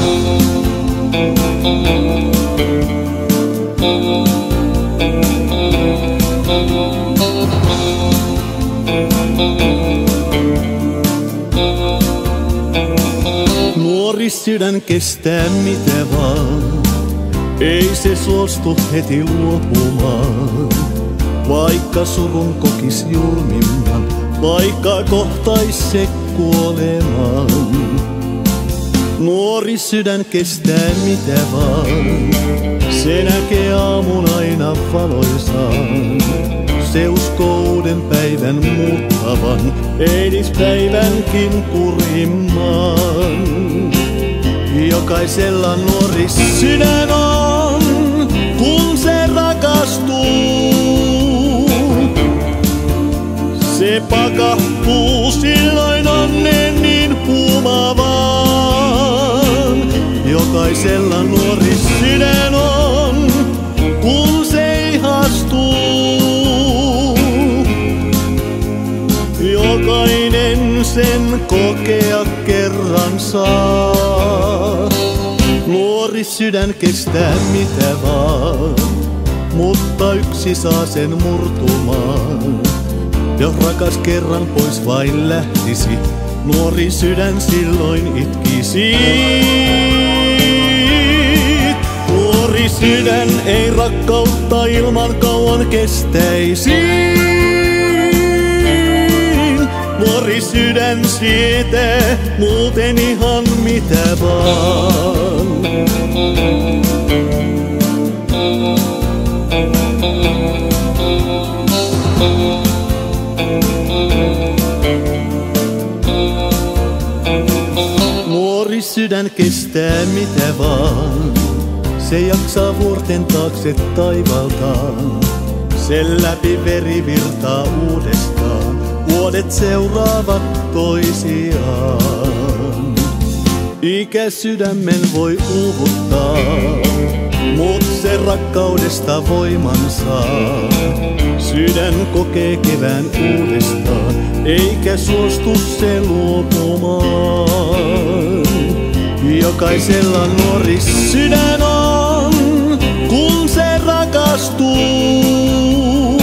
Nuori sydän kestää mitä vaan, ei se suostu heti luopumaan. Vaikka surun kokis julmimman, vaikka kohtais se kuolemaan. Nuori sydän kestää mitä vaan, se näkee aamun aina valoisaan. Se uskoo uuden päivän muuttavan, eilispäivänkin kurimman. Jokaisella nuori sydän on, kun se rakastuu. Se pakahtuu silloin onnen niin huumavaan. Jokaisella nuori sydän on, kun se ihastuu. Jokainen sen kokea kerran saa. Nuori sydän kestää mitä vaan, mutta yksi saa sen murtumaan. Jos rakas kerran pois vain lähtisi, nuori sydän silloin itkisi. Nuori sydän ei rakkautta ilman kauan kestäisi. Nuori sydän sietää muuten ihan mitä vaan. Nuori sydän kestää mitä vaan, se jaksaa vuorten taakse taivaltaan. Sen läpi veri virtaa uudestaan, vuodet seuraavat toisiaan. Ikä sydämen voi uuvuttaa, mut se rakkaudesta voiman saa. Sydän kokee kevään uudestaan, eikä suostu se luopumaan. Jokaisella nuori sydän on, kun se rakastuu.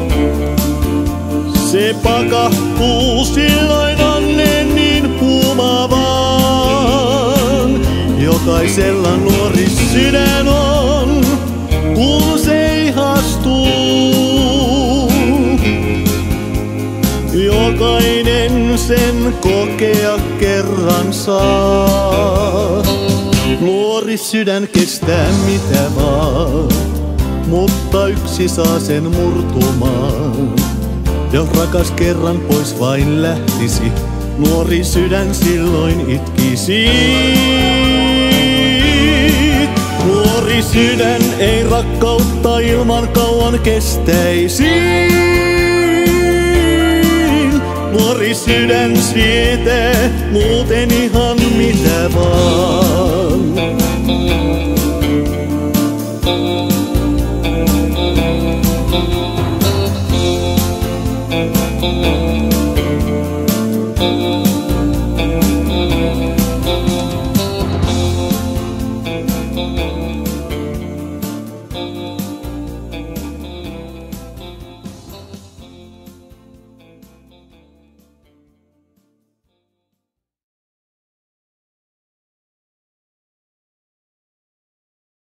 Se pakahtuu silloin onnen niin huumavaan. Jokaisella nuori sydän on, kun se ihastuu. Jokainen sen kokea kerran saa. Nuori sydän kestää mitä vaan, mutta yksi saa sen murtumaan. Jos rakas kerran pois vain lähtisi, nuori sydän silloin itkisi. Nuori sydän ei rakkautta ilman kauan kestäisi. Nuori sydän sietää muuten ihan